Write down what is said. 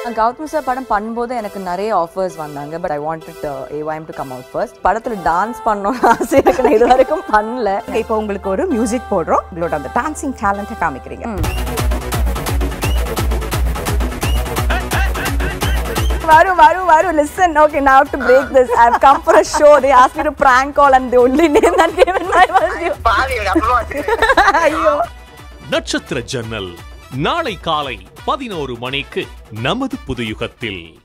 Gautam sir படம் பண்ணும்போது எனக்கு நிறைய ஆஃபர்ஸ் வந்தாங்க but I wanted AYM to come out first. படத்துல டான்ஸ் பண்ணனும்னு ஆசை எனக்கு, நான் இதுவரைக்கும் பண்ணல. இப்போ உங்களுக்கு ஒரு மியூசிக் போடுறோம், உங்களோட அந்த டான்சிங் டேலண்ட்டை காமிக்கிறீங்க. Varu, listen, okay, now I have to break this. I have come for a show. They asked me to prank call and the only name that came in my mind was you. Natchathira Jannal நாளை காலை 11 மணிக்கு நமது புதுயுகத்தில்.